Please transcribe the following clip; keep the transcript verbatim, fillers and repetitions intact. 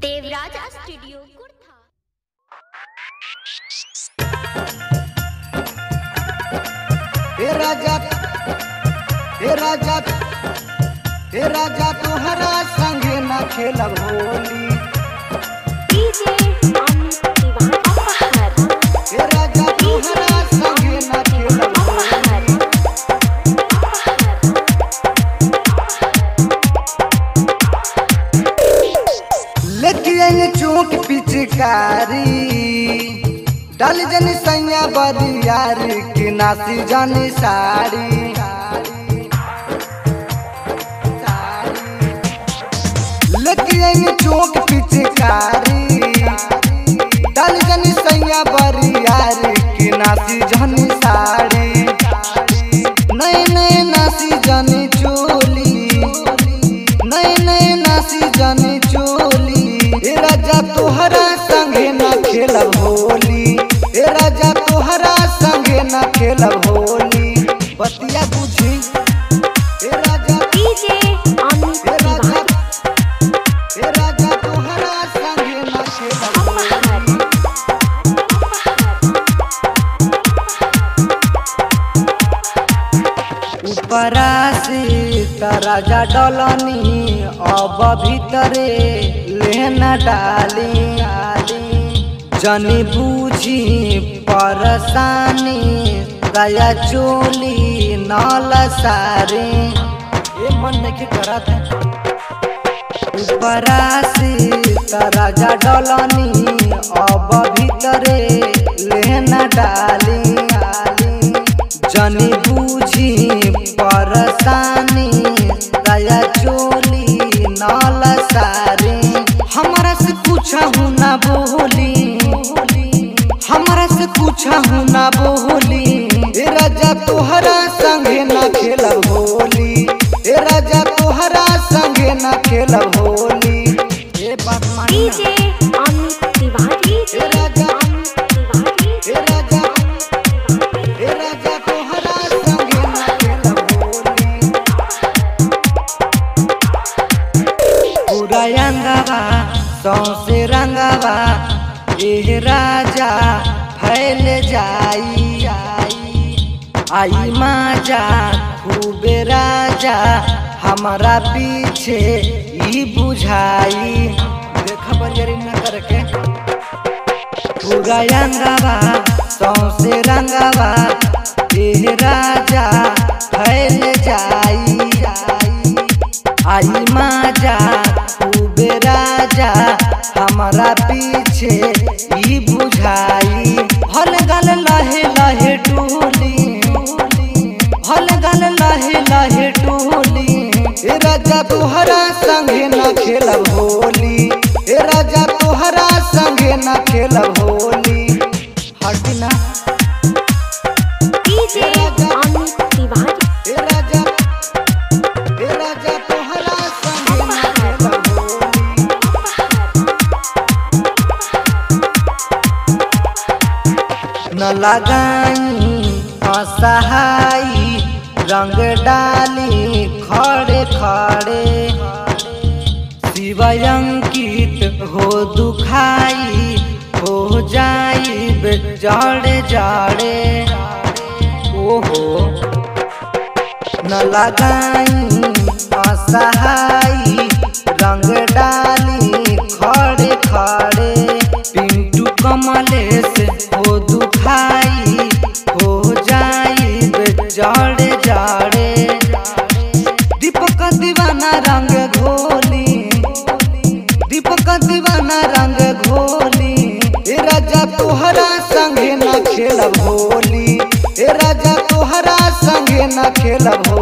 Devraj studio हे राजा हे राजा हे राजा तोहरा संगे न खेलब होली। डीजे अमित तिवारी अपहर। हे राजा तोहरा संगे न खेलब होली। लेके आइए चौक पिचकारी डाल जनी सैया बरियार के नासी जानी साड़ी। लेके आइए चौक पिचकारी डाल जनी सैया बरियार के नासी जानी साड़ी। नए नए नासी जानी चोली नए नए नासी जानी चोली। हे राजा तोहरा संगे न खेलब होली। हे राजा तोहरा संगे न खेलब होली। बतिया बुझी हे राजा डीजे अमित हे राजा तिवारी हे राजा तोहरा संगे न खेलब अपहर। ऊपरा से राजा डलनी अब भीतरे लेना डाली जनी बूझी परसानी दया चोली नल सारे। ये मन नहीं करत ऊपरा से राजा डलनी अब भीतरे लेना डाली जनी बूझी परसानी दया चोली नल सारे। हमारा से पूछा हूँ ना बोली हमारा से पूछा हूँ ना बोली। हे राजा तोहरा संगे न खेलब होली। हे राजा तोहरा संगे न खेलब होली। हे बात मानी डीजे अमित तिवारी हे राजा अमित तिवारी हे राजा हे राजा तोहरा संगे न खेलब होली। पूरा अंगवा सौसे रंगवा ए राजा फैल जाई आई माजा खूबे राजा हमारा पीछे ई बुझाई। देख बजरी न करके पूरा अंगवा सौसे रंगवा ए राजा फैल जाई आई माजा खूबे राजा हमारा पीछे ई बुझाई। हल गल लहे लहे टोली हल गल लहे लहे टोली। हे राजा तोहरा संगे न खेलब होली। हे राजा तोहरा संगे न खेलब होली। हटिना डीजे अमित तिवारी हे राजा हे राजा तोहरा संगे न खेलब होली। न लगाई असहाई रंग डाली खड़े खड़े शिवयंकित हो दुखाई हो जाई जड़े जड़े। ओहो न लगाई असहाई रंग डाली खड़े खड़े पिंटू कमलेश हो दुखाई हो जाई जड़े जड़े। दीपक दीवाना रंग घोली दीपक दीवाना रंग घोली। हे राजा तोहरा संगे न खेलब होली। हे राजा तोहरा संगे न खेलब होली।